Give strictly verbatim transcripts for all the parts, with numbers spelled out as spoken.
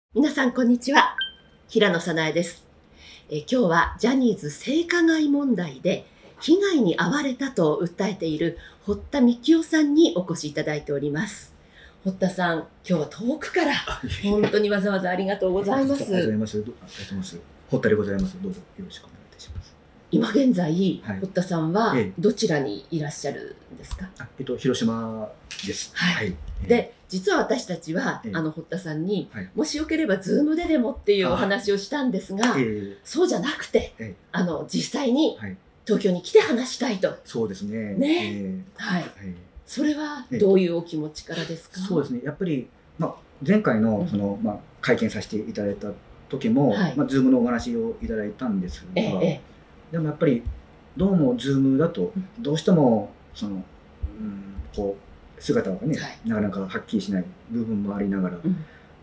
皆さんこんにちは、平野早苗です。え今日はジャニーズ性加害問題で被害に遭われたと訴えている堀田幹夫さんにお越しいただいております。堀田さん、今日は遠くから本当にわざわざありがとうございます。 ありがとうございます。ありがとうございます。堀田でございます。どうぞよろしくお願いいたします。 今現在、 はい、 堀田さんはええどちらにいらっしゃるんですか？ あえっと広島です。 はい。 はい、 で、実は私たちは、 ええあの堀田さんに、 はい、 もしよければズームででもっていうお話をしたんですが、 えー、 そうじゃなくて、 えあの実際にはい、 東京に来て話したいと。 そうですね。 ねえーはい。 はい、 それはどういうお気持ちからですか？ そうですね。やっぱりまあ前回のその、 うん、 まあ会見させていただいた時も、 はい、 まあズームのお話をいただいたんですが、 ええ、 でもやっぱりどうもズームだとどうしてもその、うん、こう姿がね、はい、なかなかはっきりしない部分もありながら、うん、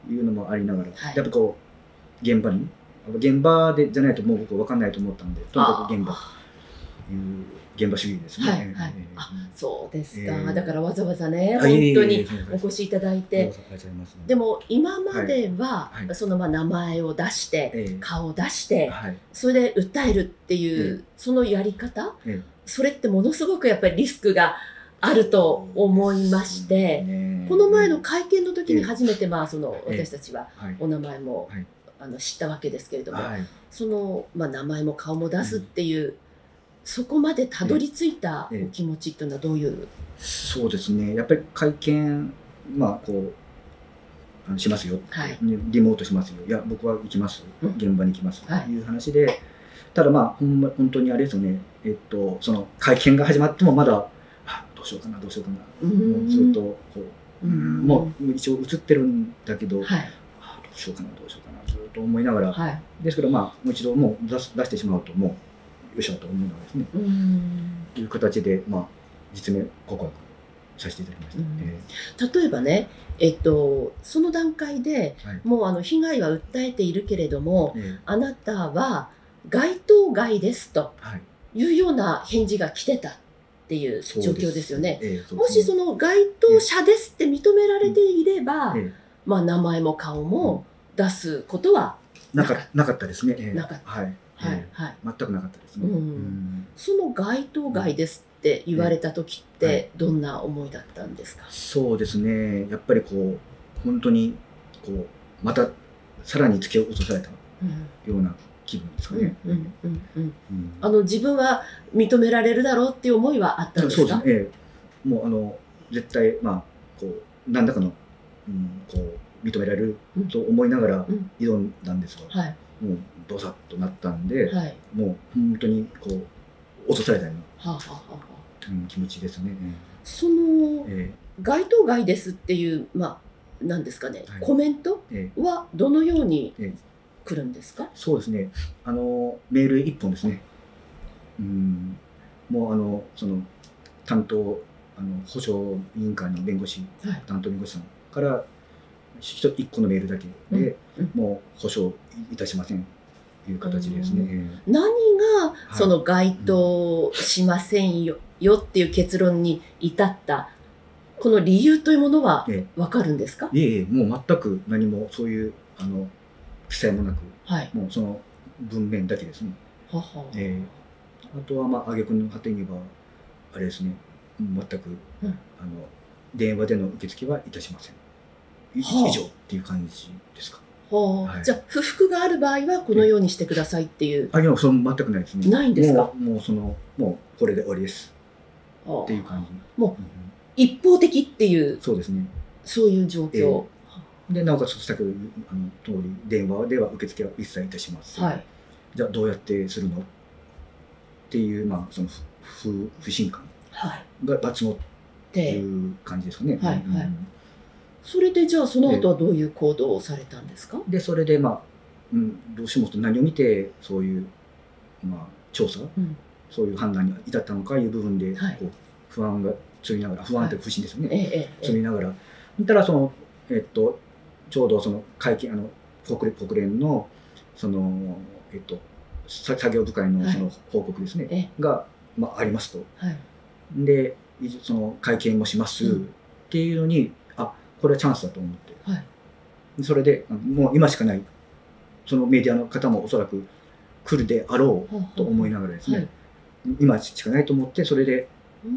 いうのもありながら、はい、やっぱこう現場に現場でじゃないともう僕分かんないと思ったんで、とにかく現場いう現場主義ですね。 はいはい、えー、あ、そうですか。えー、だからわざわざね、 本当にお越しいただいて、でも今までは、はい、そのまあ名前を出して、えー、顔を出して、はい、それで訴えるっていう、えー、そのやり方、えー、それってものすごくやっぱりリスクがあると思いまして、ね、この前の会見の時に初めてまあその私たちはお名前もあの知ったわけですけれども、はい、そのまあ名前も顔も出すっていう、うん、そこまでたどり着いたお気持ちっていうのはどういう？ そうですね、やっぱり会見、まあこうあのしますよ、はい、リモートしますよ、いや僕は行きます、うん、現場に行きますという話で、はい、ただまあほんま本当にあれですよね、えっとその会見が始まってもまだあどうしようかなどうしようかな、もうずっとこう、もう一応映ってるんだけど、はい、あどうしようかなどうしようかなずっと思いながら、はい、ですけどまあもう一度もう出す出してしまうともうよいしょと思うのはですね、という形で、まあ、実名告白させていただきました。 えー、例えばね、えっと、その段階で、はい、もうあの被害は訴えているけれども、えー、あなたは該当外ですというような返事が来てたっていう状況ですよね。えー、もしその該当者ですって認められていれば、えー、まあ名前も顔も出すことはなかなかったですね。えー、 なかった。 はいはいはい、全くなかったですね。 うんうん、その該当外ですって言われた時ってどんな思いだったんですか？ そうですね、やっぱりこう本当にこうまたさらに突き落とされたような気分ですかね。 あの自分は認められるだろうっていう思いはあったんですか？ そうですね、えー、もうあの絶対まあこう何らかの、うん、こう認められると思いながら挑んだんですが、はい、もうドサッとなったんで、はい、もう本当にこう落とされたような、はあはあはあ、うん、気持ちですね。 その、えー、該当外ですっていうまあなんですかね、はい、コメントはどのように来るんですか？ えー、そうですね、あのメール一本ですね。うん、もうあのその担当あの保証委員会の弁護士、はい、担当弁護士さんから一個のメールだけで、うん、もう保証いたしませんという形ですね。 何がその該当しませんよ、よっていう結論に至ったこの理由というものは分かるんですか？ いえいえ、もう全く何もそういうあの記載もなく、はい、もうその文面だけですね。はは、えー、あとはまあ挙句の果てにはあれですね、全く、うん、あの電話での受付はいたしません。以上っていう感じですか。 はい、じゃあ不服がある場合はこのようにしてくださいっていう。 あ、いや、その全くないですね。 ないんですか。 もう、もうそのもうこれで終わりですっていう感じ。 もう、うん、一方的っていう。 そうですね。 そういう状況。 えー、でなおかつ先ほどあの通り電話では受付は一切いたします。はい、じゃあどうやってするのっていうまあその不不信感がバツのっていう感じですかね。はいはい。 それでじゃあその後はどういう行動をされたんですか？ でそれでまあ、うん、どうしても何を見てそういう、まあ、調査、うん、そういう判断に至ったのかいう部分で、はい、こう不安が積みながら不安って不信ですよね、はい、ええ、積みながらたらその、えっと、ちょうどその会見あの国連、国連のその、えっと、作業部会のその報告ですね、はい、が、まあ、ありますと、はい、でその会見もします、うん、っていうのにこれはチャンスだと思って、はい、 それでもう今しかない、そのメディアの方もおそらく来るであろうと思いながらですね、はい、今しかないと思って、それで、うん、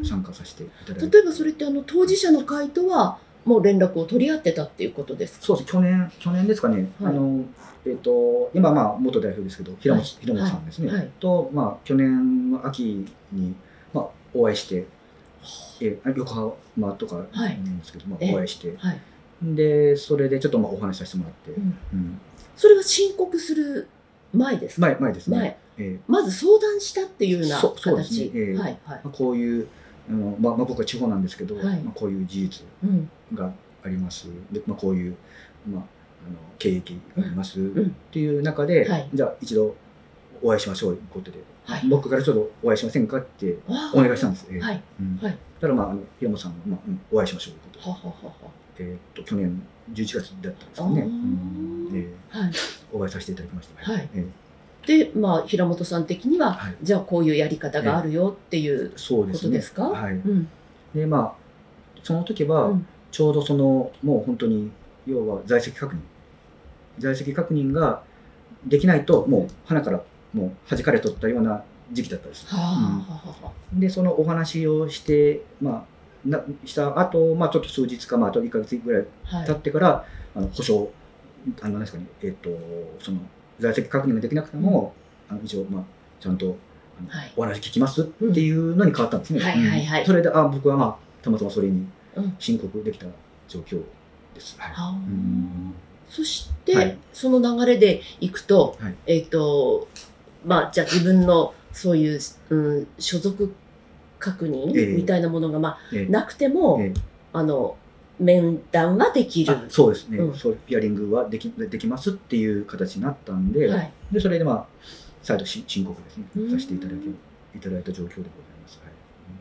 参加させていただいて。 例えばそれってあの当事者の会とはもう連絡を取り合ってたっていうことですか？ そうです。去年去年ですかね。はい、あのえっ、ー、と今まあ元代表ですけど平本、はい、平本さんですね。はい、とまあ去年の秋にまあお会いして、えー、横浜とかなんですけど、はい、まあお会いして、はい、でそれでちょっとまあお話しさせてもらって、うんうん、それは申告する前ですか？ 前前ですね。前えー、まず相談したっていうような形。 そうですね。えーはいはい、こういうあの、まあ、まあ僕は地方なんですけど、はい、まあ、こういう事実があります、うん、で、まあ、こういう、まあ、あの経歴があります、うん、っていう中で、はい、じゃあ一度お会いしましょうということで、はい、僕からちょっとお会いしませんかってお願いしたんです。はい、うんはい、ただまああの平本さんは、まあ、お会いしましょうということで、ははははえー、っと去年じゅういちがつだったんですかね、うんえーはい、お会いさせていただきました。はいえーで、まあ、平本さん的には、はい、じゃあこういうやり方があるよっていうことですか？ はい。で、まあ、その時は、ちょうどその、もう本当に、要は在籍確認。在籍確認ができないと、もう、花からもう弾かれとったような時期だったです。うん、で、そのお話をして、まあ、なした後、まあ、ちょっと数日か、まあ、あといっかげつぐらい経ってから、はい、あの保証、あの、なんですかね、えっ、ー、と、その、在籍確認ができなくても、うん、あの一応、まあ、ちゃんとあの、はい、お話聞きますっていうのに変わったんですね。それで、あ、僕はまあ、たまたまそれに申告できた状況です。はい、うんそして、はい、その流れでいくと、はい、えっ、ー、と、まあ、じゃあ自分のそういう、うん、所属確認みたいなものが、まあ、えー、なくても、えー、あの、面談はできる。 そうですね、うん、そうピアリングはできできますっていう形になったんで、はい、でそれでまあ再度申告ですねさせていただきいただいた状況でございます。はい、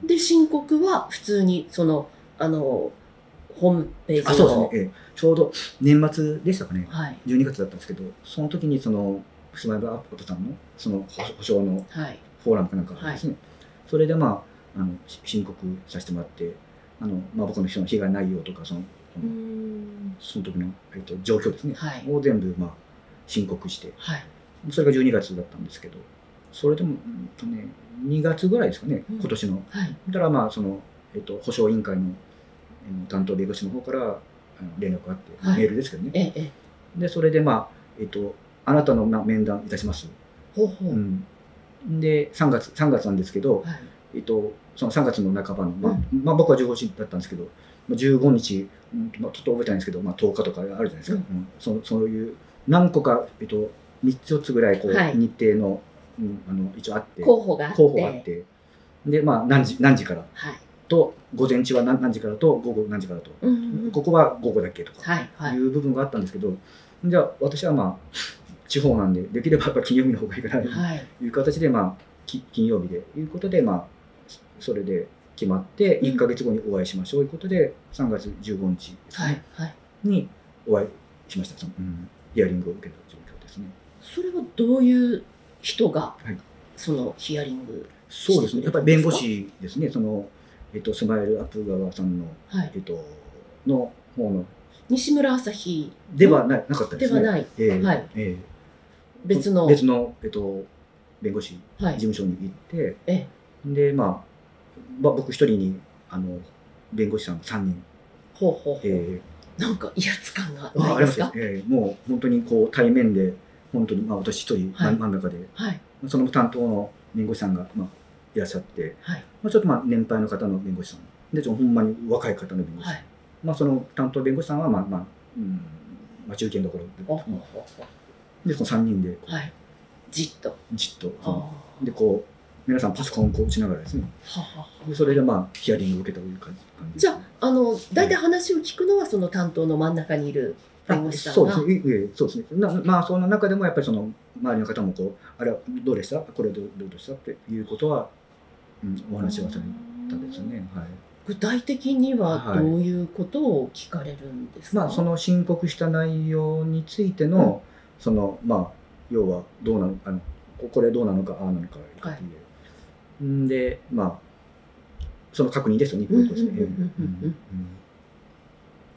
で申告は普通にそのあのホームページのあそうですね、ええ、ちょうど年末でしたかね、はい、じゅうにがつだったんですけど、その時にそのスマイルアップさんのその保証のフォーラムかなんかですね、はい、それでまああの申告させてもらって。あのまあ、僕の人の被害内容とかそのその時の、えっと、状況ですね、はい、を全部、まあ、申告して、はい、それがじゅうにがつだったんですけど、それでも、うんとね、にがつぐらいですかね、今年の。うんはい、だからまあその、えっと、保証委員会の担当弁護士の方からあの連絡があって、はい、メールですけどね、ええ、でそれでまあ、えっと、あなたの面談いたします。ほうほう、うん、でさんがつさんがつなんですけど、はいえっと、そのさんがつの半ばの、まあ、うん、まあ僕はじゅうごにちだったんですけど、じゅうごにち、まあ、ちょっと覚えてないんですけど、まあ、とおかとかあるじゃないですか、うんうん、そそういう何個か、えっと、みっつよっつぐらいこう、はい、日程の、うん、あの一応あって候補があって候補があってで、まあ、何時何時から、はい、と午前中は 何, 何時からと午後何時からと、うんうんうん、ここは午後だけとかいう部分があったんですけど、はいはい、じゃあ私はまあ地方なんでできればやっぱ金曜日の方がいいかなという形で、まあ、金曜日でいうことで、まあそれで決まっていっかげつごにお会いしましょうということで、うん、さんがつじゅうごにちですね、はいはい、にお会いしました。その、うん、ヒアリングを受けた状況ですね。 それはどういう人がそのヒアリングしてくれたんですか？そうですね、やっぱり弁護士ですね。その、えっと、スマイルアップ側さんの、はい、えっと、の方の西村朝日ではないなかったですね。 ではない、えーはいえー、別の別の、えっと、弁護士事務所に行って、はい、えでまあまあ、僕一人にあの弁護士さんさんにんほうほうほう、えー、なんか威圧感がないですか？ ああります、えー、もう本当にこう対面で本当に、まあ、私一人、はい、真ん中で、はい、その担当の弁護士さんが、まあ、いらっしゃって、はいまあ、ちょっとまあ年配の方の弁護士さんでほんまに若い方の弁護士さん、はいまあ、その担当弁護士さんは、まあまあうんまあ、中堅どころで、でそのさんにんで、はい、 じっとじっとでこう皆さんパソコンをこう打ちながらですね。ははでそれでまあヒアリングを受けたという感じ。 じゃあ、あの大体話を聞くのはその担当の真ん中にいる弁護士さんが。 そうですね。そうですね。なまあその中でもやっぱりその周りの方もこうあれはどうでした？これはどうどうでしたっていうことは、うん、お話はされたですね。はい。 具体的にはどういうことを聞かれるんですか？ はい、まあその申告した内容についての、うん、そのまあ要はどうなのあのこれどうなのかああなのかっていう。んでまあその確認ですよね、ポイントですね。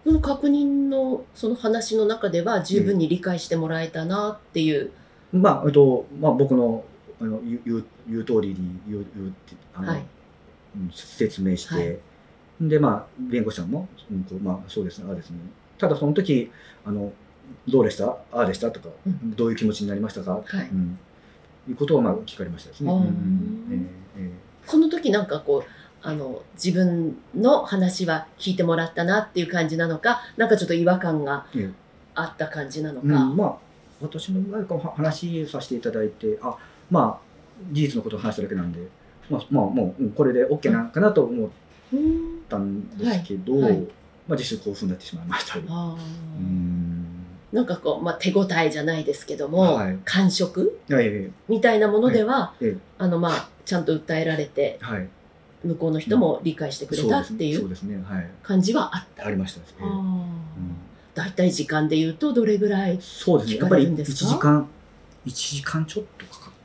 その確認のその話の中では十分に理解してもらえたなっていう。 うん、まあ、えっと、まあ、僕のあの言う言う通りに言う言うってあの、はい、説明して、はい、でまあ弁護士さんも、うん、こうまあそうですねああですね。ただその時あのどうでしたああでしたとか、うん、どういう気持ちになりましたか、はい、うん、いうことをまあ聞かれましたですね。うん、 えーえー、その時なんかこうあの自分の話は聞いてもらったなっていう感じなのか、なんかちょっと違和感があった感じなのか。うん、 まあ私の場合から話させていただいて、あまあ事実のことを話しただけなんで、まあ、まあもうこれで OK なんかなと思ったんですけど、はいはい、まあ実質興奮になってしまいました。あうんなんかこう、まあ、手応えじゃないですけども、はい、感触、はい、みたいなものでは、はい、あのまあちゃんと訴えられて、はい、向こうの人も理解してくれたっていう感じはあった。 ありましたね。 だいたい時間でいうとどれぐらい聞かれるんですか？ そうですね。やっぱりいちじかん、いちじかんちょっとかかった。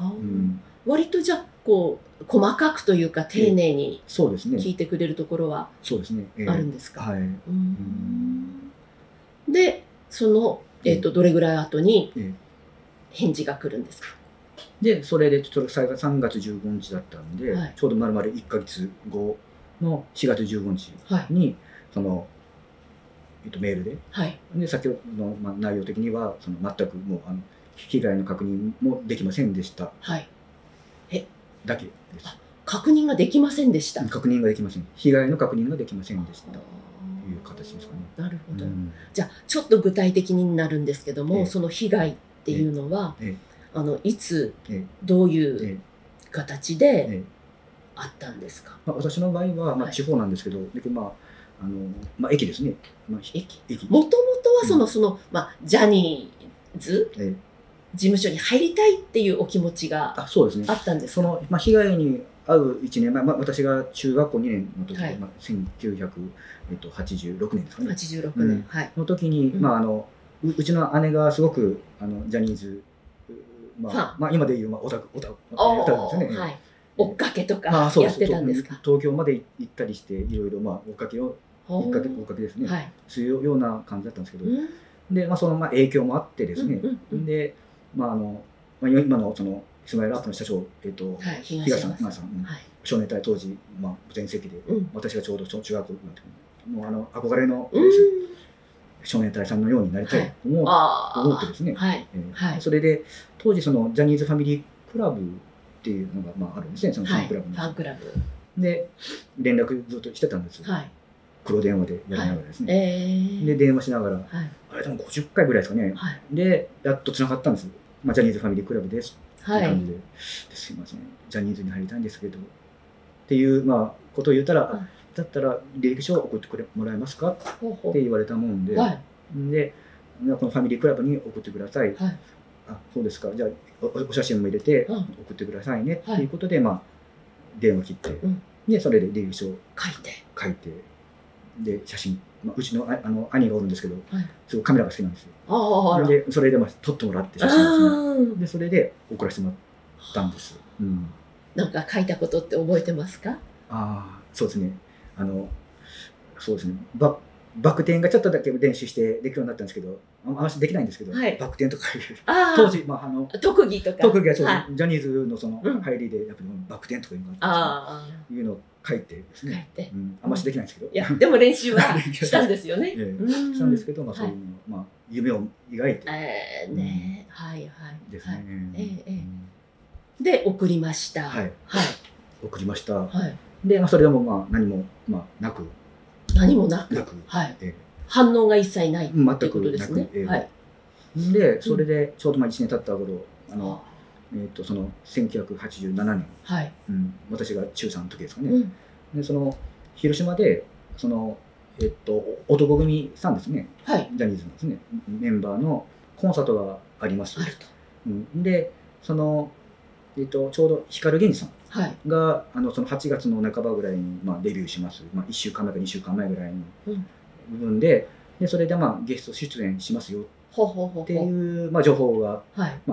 うん、割とじゃあこう細かくというか丁寧に聞いてくれるところはあるんですか？でその、えー、とどれぐらい後に返事が来るんですか？ でそれでちょっとさんがつじゅうごにちだったんで、はい、ちょうど丸々いっかげつごのしがつじゅうごにちに、はい、その、えっと、メールで、はい、で先ほどの、まあ、内容的にはその全くもうあの被害の確認もできませんでした、はい、えだけです。 確認ができませんでした。 確認ができません。被害の確認ができませんでしたという形ですかね。 なるほど、うん、じゃあちょっと具体的になるんですけども、ええ、その被害っていうのは、ええあのいつ、ええ、どういう形であったんですか？ まあ、私の場合は、まあ、地方なんですけど、はい、まああのまあ、駅ですね。まあ、 駅駅もともとはその、うん、そのまあ、ジャニーズ、ええ、事務所に入りたいっていうお気持ちがあったんですか？ その、まあ、被害に遭ういちねんまえ、まあ、私が中学校にねんの時、はい、まあ、せんきゅうひゃくはちじゅうろくねんですかね。 はちじゅうろくねん、うん、はい、 の時に、うん、まあ、あの う, うちの姉がすごくあのジャニーズまあまあ、今でいう、まあ、オタクオタクオタクですよね。はい、 追っかけとかやってたんですか？ 東京まで行ったりしていろいろまあ追っかけを追っかけ追っかけですね。はい、そういうような感じだったんですけど、うん、でまあそのまあ影響もあってですね。うんうんうん、でまああのまあ今のそのスマイルアップの社長えっ、ー、と、はい、東さん東さん、うん、はい、少年隊当時まあ全盛期で、うん、私がちょうど中学校なんてもうあの憧れのです。うん少年隊さんのようになりたいと思う、はい、思ってですね、はいえーはい、それで当時そのジャニーズファミリークラブっていうのがまああるんですね、そのファンクラブの、 はい、ファンクラブで連絡ずっとしてたんです、はい、黒電話でやりながらですね、はいえー、で電話しながら、はい、あれでもごじゅっかいぐらいですかね、はい、でやっとつながったんです、まあ、ジャニーズファミリークラブですっていう感じで、はい、すいませんジャニーズに入りたいんですけどっていうまあことを言ったら、はいだったら履歴書を送ってくれもらえますかって言われたもんで、はい、でこのファミリークラブに送ってください、はい、あそうですかじゃあ お, お写真も入れて送ってくださいねっていうことで、はい、まあ電話切って、うん、でそれで履歴書を書いて書いてで写真、まあ、うちのああの兄がおるんですけど、はい、すごいカメラが好きなんですよ。あでそれでまあ撮ってもらって写真ですねでそれで送らせてもらったんです、うん、 なんか書いたことって覚えてますか？ ああそうですねあのそうですねババク転がちょっとだけ練習してできるようになったんですけどあんまりできないんですけど、はい、バク転とかいう当時、まあ、あの特技とか特技はそう、はい、ジャニーズのその入りでやっぱりバク転とかいうのがあっていうのを書いてですね、書いてうん、あんまりできないんですけど、 いやでも練習はしたんですよね。 ええ、したんですけど、まあ、そういうの、はいまあ、夢を描いて、 えーねうん、はいはいですね、はいえーえー、で送りました。はい、はい、 送りました。はいでまあ、それでもまあ何も、まあ、なく何もなくなく、 はいええ、反応が一切ないっていうことですね。ええはい、 でそれでちょうどまあいちねん経った頃あの、えー、とそのせんきゅうひゃくはちじゅうななねん、はいうん、私が中さんの時ですかね、うん、でその広島でその、えー、と男組さんですね、はい、ジャニーズのですねメンバーのコンサートがありますあると、うん、でその、えー、とちょうど光源氏さんが、はい、あのそのはちがつの半ばぐらいに、まあ、デビューします、まあ、いっしゅうかんまえかにしゅうかんまえぐらいの部分で、うん、でそれで、まあ、ゲスト出演しますよっていう、まあ、情報が、はいまあ、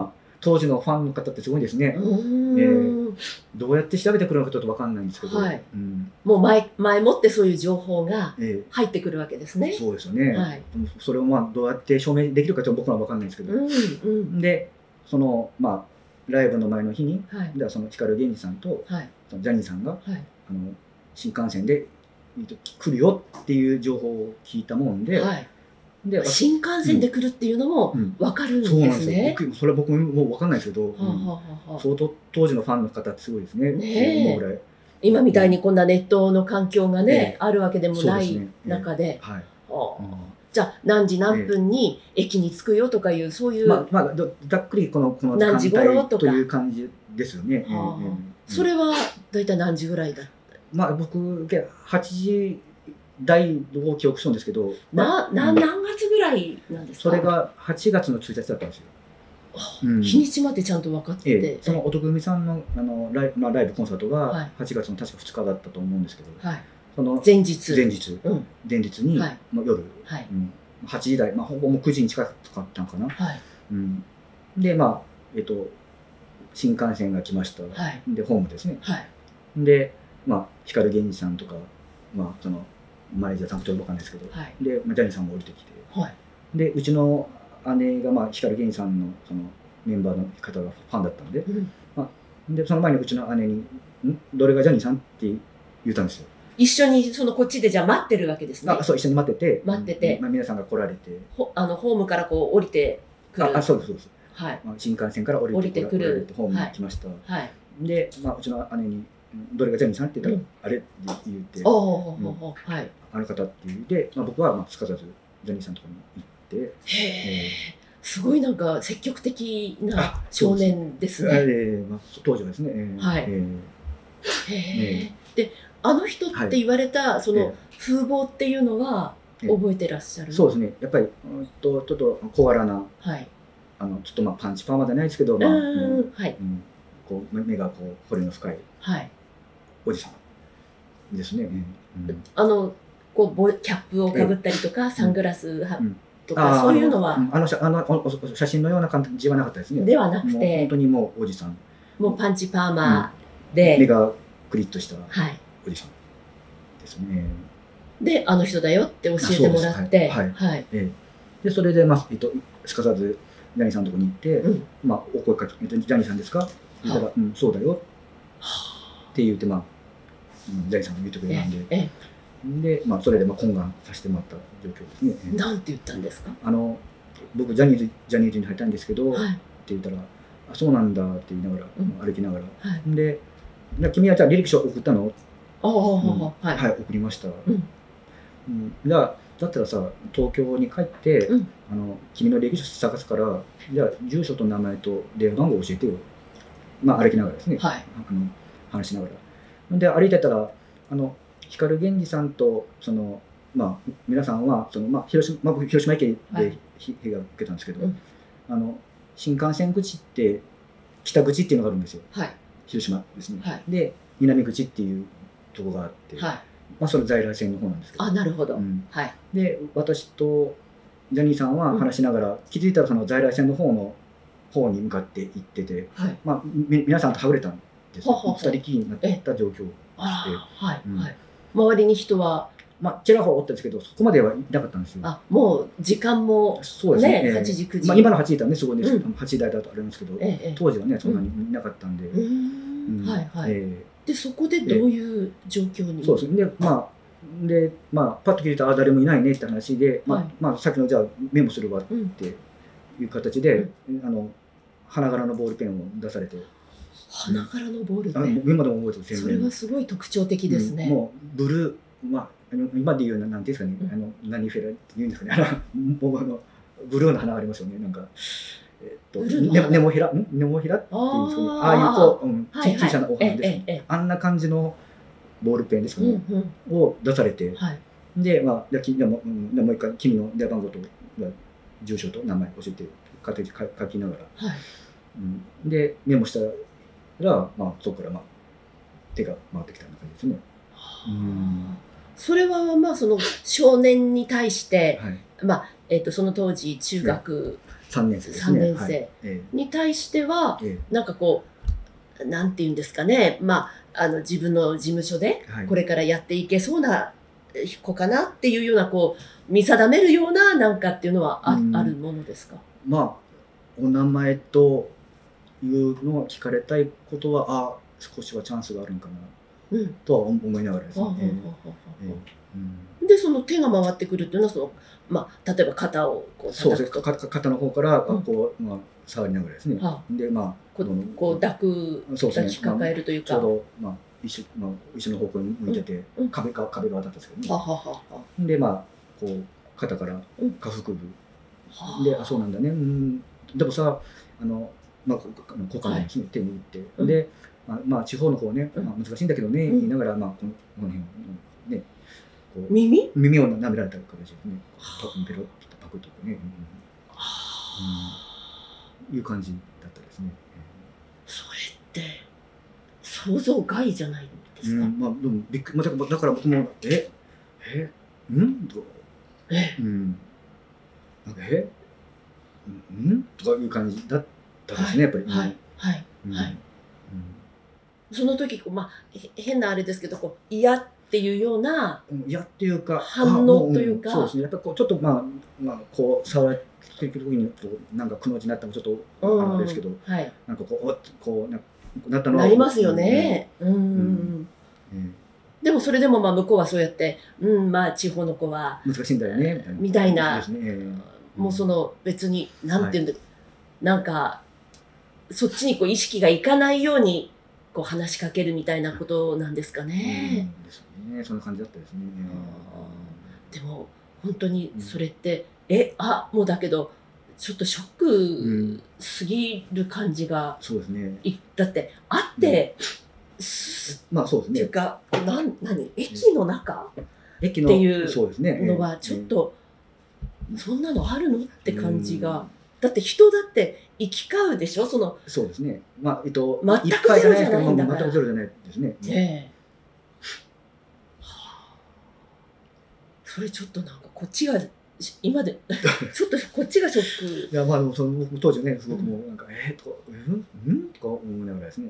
当時のファンの方ってすごいですね。えー、どうやって調べてくるのかちょっと分かんないんですけど、はい、 うん、もう前前もってそういう情報が入ってくるわけですね。 えー、そうですよね、はい、それをまあどうやって証明できるかちょっと僕は分かんないんですけど、うんうん、でそのまあライブの前の日に、はい、ではその光源氏さんと、はい、そのジャニーさんが、はい、あの新幹線で来るよっていう情報を聞いたもんで、はい、 で新幹線で来るっていうのも分かるんですね。うんうん、そうなんですよ。 それは僕も分かんないですけど、相当当時のファンの方ってすごいですね。ねえ、今みたいにこんなネットの環境がね、えー、あるわけでもない中で、はい、じゃあ何時何分に駅に着くよとかいうそういう、 まあまあ、ざっくりこのこの何時頃とかという感じですよね。 それは大体何時ぐらいだった？ まあ僕はちじ台を記憶するんですけど、 なな何月ぐらいなんですか？ それがはちがつのついたちだったんですよ。 うん、日にちまでちゃんと分かってて、ええ、その音組さんのあのライブ、まあ、ライブコンサートがはちがつの確かふつかだったと思うんですけど、はい、その前日前日、うん、前日に、はい、夜、はいうん、はちじ台、まあ、ほぼもうくじに近かったのかな、はいうん、でまあえっと新幹線が来ました、はい、でホームですね、はい、でまあ光源氏さんとかまあそのマネージャーさんと分かんないですけど、はい、でジャニーさんも降りてきて、はい、でうちの姉がまあ光源氏さんのそのメンバーの方がファンだったので、うんまあ、でその前にうちの姉に「んどれがジャニーさん?」って言ったんですよ。 一緒にそのこっちでじゃあ待ってるわけですね。 あ、そう一緒に待ってて待ってて、 まあ、皆さんが来られてほあのホームからこう降りてくる。 ああそうですそうです、はいまあ、新幹線から降りてくるホームに来ました、はいはい、で、まあ、うちの姉に「どれがジャニーさん?」って言ったら「うん、あれ?」って言って、うんはい、あの方って言って、まあ、僕はまあすかさずジャニーさんとかに行って。 へーすごいなんか積極的な少年ですね。 えーまあ、当時はですね。 はい。えー、へえ。で、あの人って言われたその風貌っていうのは覚えてらっしゃる？ そうですね。やっぱりうんとちょっと小柄な、はい、あのちょっとまあパンチパーマじゃないですけど、まあ、うんはい、うん、こう目がこう彫りの深いおじさんですね。うん、 あのこうボキャップをかぶったりとか、サングラスは。うんとかそういうのはあのあの写真のような感じはなかったですね。 ではなくて本当にもうおじさんもうパンチパーマで、 うん、目がクリッとしたおじさんですね。 であの人だよって教えてもらってはいはい、ええ、でそれでまあえっとすかさずジャニーさんのとこに行って、うん、まあお声かけジャニーさんですかって言ったらうんそうだよって言ってまあジャニーさんが言ってくれたんで。ええでまあ、それでまあ懇願させてもらった状況ですね。 なんて言ったんですか？ あの僕ジャニーズジャニーズに入ったんですけど、はい、って言ったら「あそうなんだ」って言いながら、うん、歩きながら、はい、で「君はじゃあ履歴書送ったの?」ああ、うん、はい、はい、送りました。うんうん、じゃあだったらさ東京に帰って、うん、あの君の履歴書探すからじゃあ住所と名前と電話番号教えてよ。まあ歩きながらですね、はい、あの話しながら。で歩いてたらあの光源氏さんとその、まあ、皆さんはその、まあ、広島、まあ、僕広島駅で被害を受けたんですけど、はい、あの新幹線口って北口っていうのがあるんですよ、はい、広島ですね、はい、で南口っていうところがあって、はいまあ、それ在来線の方なんですけどあなるほど、うんはい、 で私とジャニーさんは話しながら、うん、気づいたらその在来線の方の方に向かって行ってて、はいまあ、み皆さんとはぐれたんですよふたりきりになった状況をして、 はいうんはい周りに人はまあちらほらおったんですけどそこまではいなかったんですよ。 あもう時間もそうですね、 ねはちじくじ、 まあ、今のはちじだったらねすごいですけど、うん、はちじ台だとありますけど、ええ、当時はねそんなにいなかったんで、うんうん、はいはい、えー、でそこでどういう状況に、 そうですねでまあでまあパッと聞いたらあ誰もいないねって話で、まあ、はい、まあさっきのじゃあメモするわっていう形で、うん、あの花柄のボールペンを出されて。 花柄のボールペン。 今でも覚えてる。 それはすごい特徴的ですね。 うん、もうブルー、まあ今で言うなんていうんですかね、うん、あの何フェラって言うんですかね、あのあのブルーの花ありますよね、なんかえっとネモヘラ、ネモヘラっていうんですかね、ああいうこう、うん、はいはい、小さなお花ですね。あんな感じのボールペンですかね、うんうん、を出されて、はい、でまあでも、うん、もう一回君の電話番号と住所と名前教えて書き書きながら、はいうん、でメモしたら、まあ、そこから、まあ、手が回ってきたような感じですね。 うんそれは、まあ、その少年に対して、はいまあえー、とその当時中学さんねん生ですね。 さんねん生に対しては、なんかこう、なんていうんですかね、まあ、あの自分の事務所でこれからやっていけそうな子かなっていうような、こう見定めるようななんかっていうのは あ,、あるものですか？ まあお名前というのは聞かれたいことは、あ少しはチャンスがあるんかな、うん、とは思いながらですね。 でその手が回ってくるっていうのはその、まあ、例えば肩をこうそうですね、肩の方からこう、まあ、触りながらですね。でまあこう抱く抱きかかえるというか、 ちょうどまあ一緒まあ一緒の方向に向いてて、壁が壁側だったんですけどね。でまあこう肩から下腹部で、あそうなんだね、うんでもさあのまあ股間ですね、手に打ってでまあ地方の方ね、まあ難しいんだけどね言いながら、まあこの辺をね。 耳耳を舐められた形ですね。ペロッとパクッとね、いう感じだったですね。 それって想像外じゃないですか？ まあでもびっくり、だから僕もええんとえうんなんかえんとかいう感じだったですね、やっぱり。 はいはいはい。その時こうまあ変なあれですけど、こう嫌っていうような嫌っていうか反応というか、 そうですね。やっぱりこうちょっとまあまあこう触っていく時になんかくの字になったのちょっとあれですけど、なんかこうこうななったのはなりますよね。うん。でもそれでもまあ向こうはそうやってうんまあ地方の子は難しいんだよねみたいな、もうその別になんていうんだなんかそっちにこう意識がいかないようにこう話しかけるみたいなことなんですかね。 ですね。そんな感じだったですね。 でも本当にそれって、うん、えあもうだけどちょっとショックすぎる感じが、 うん、そうですね。 だって会って、 うん、まあそうですね。 っていうかなん何駅の中、うん、 駅のっていうのはちょっと、うん、そんなのあるのって感じが。うんだって人だって行き交うでしょ、そのそうですね。まあえっと全くゼロじゃないんだから。 全くゼロじゃないですね。 ええ。それちょっとなんかこっちが今でちょっとこっちがショック。 いやまあでもその当時ねすごくもうなんかえっとうんうんとか思いながらですね。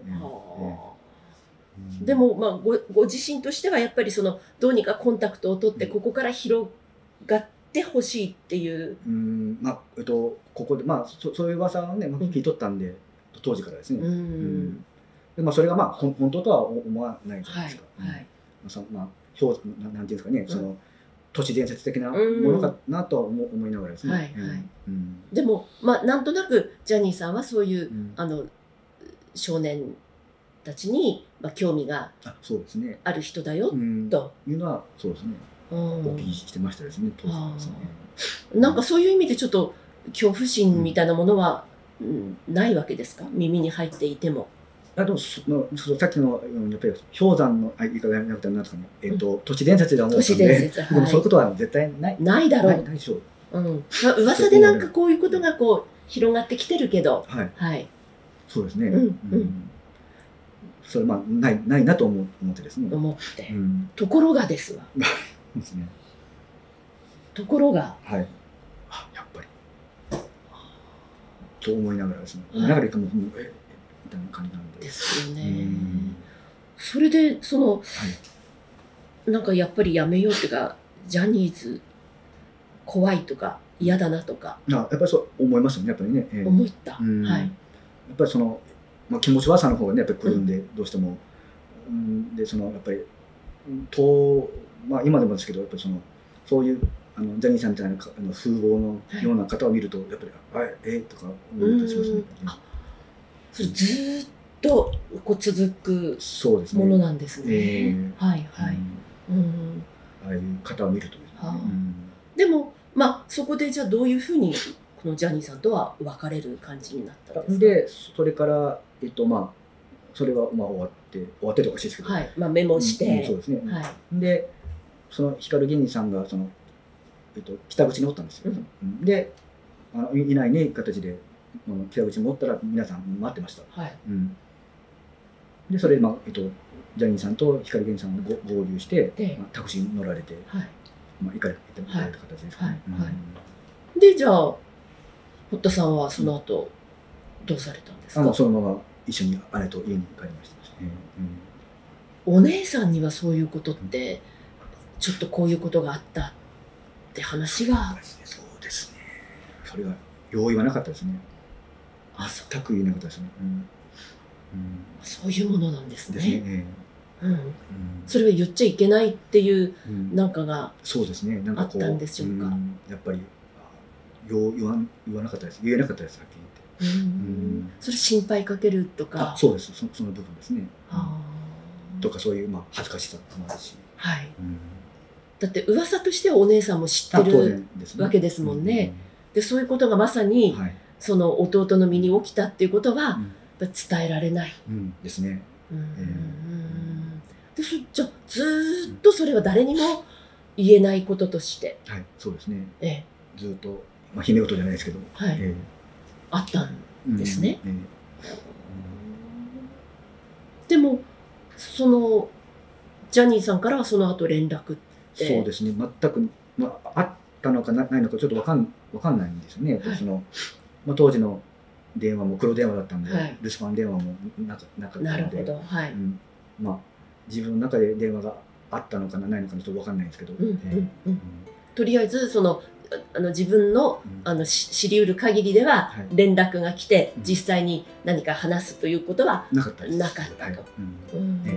でもまあごご自身としてはやっぱりそのどうにかコンタクトを取ってここから広がって欲しいっていう。 うんまあえっとここでまあそそういう噂をね聞いとったんで当時からですね。うんでまあそれがまあ本当とは思わないじゃないですか。はい。まあ表なんていうんですかね、その都市伝説的なものかなと思思いながらですね。はいはい。 でもまあなんとなくジャニーさんはそういうあの少年たちにまあ興味がある人だよというのはそうですね。お聞きしてましたですね。当時ですね。 なんかそういう意味でちょっと恐怖心みたいなものは、うん、ないわけですか？耳に入っていても。 あとそのそのさっきのやっぱり氷山の言い方じゃなくてなんですかね。えっと都市伝説で思ったんで、でもそういうことは絶対ないないだろう。 ないでしょう。 うん。噂でなんかこういうことがこう広がってきてるけど、 はいはい。 そうですね。うんうん。それまあないないなと思思ってですね。 思って。ところがですわ。 ですね。 ところが、 はい。あ、やっぱり。と思いながらですね。思いながらいかもえみたいな感じなんで。 ですよね。それでその、はい、なんかやっぱりやめようっていうかジャニーズ怖いとか嫌だなとか。 あ、やっぱりそう思いますよねやっぱりね。 えー、思った。はい。 やっぱりそのまあ気持ち悪さの方がねやっぱり来るんで、うん、どうしても、うん、でそのやっぱりとまあ今でもですけどやっぱりそのそういうあのジャニーさんみたいなあの風貌のような方を見ると、はい、やっぱりあえー、とか思ったりしますね。 それずっとこう続くものなんですね。えー、はいはい。 うん、ああいう方を見るとですね。はあ、うん、 でもまあそこでじゃあどういうふうにこのジャニーさんとは別れる感じになったんですか？ でそれからえっとまあそれはまあ終わって終わってとおかしいですけど、 はい、まあメモして、 うんうん、そうですね。はい、でその光芸人さんがそのえっと北口におったんですよ。うん、であのいないね形で北口におったら皆さん待ってました。はい。うん、でそれでまあえっとジャニーさんと光芸人さんが合流して、まあ、タクシーに乗られて、はい、まあ行かれた形ですね。はいはい。 でじゃあ堀田さんはその後どうされたんですか？ あのそのまま一緒に姉と家に帰りましたね。 うん、お姉さんにはそういうことってちょっとこういうことがあったって話は？ そうですね。それはよう言わなかったですね。全く言えなかったですね。うんうん、 そういうものなんですね。 ですね。 うん、それは言っちゃいけないっていうなんかがそうですね。なんあったんでしょうか。 やっぱりよう言わ言わなかったです。言えなかったです。はっきり言って。うん、 それ心配かけるとか。 そうです。そその部分ですね。とかそういうまあ恥ずかしさもあるし。 はい。だって噂としてはお姉さんも知ってるわけですもんね。でそういうことがまさにその弟の身に起きたっていうことは伝えられない。 ですね。 でそじゃあずっとそれは誰にも言えないこととして。 はい、そうですね。 ええ、 ずっとまあ姫事じゃないですけど。 はい。あったんですね。でもそのジャニーさんからはその後連絡って。 そうですね。全く、まあ、あったのかないのかちょっとわかんわかんないんですよね。はい、そのまあ、当時の電話も黒電話だったんで、はい、留守番電話もなかなかったので、 なるほど、はい、うん、 まあ自分の中で電話があったのかないのかちょっとわかんないんですけど、 とりあえずそのあの自分の、うん、あの知りうる限りでは連絡が来て、はい、実際に何か話すということはなかったと。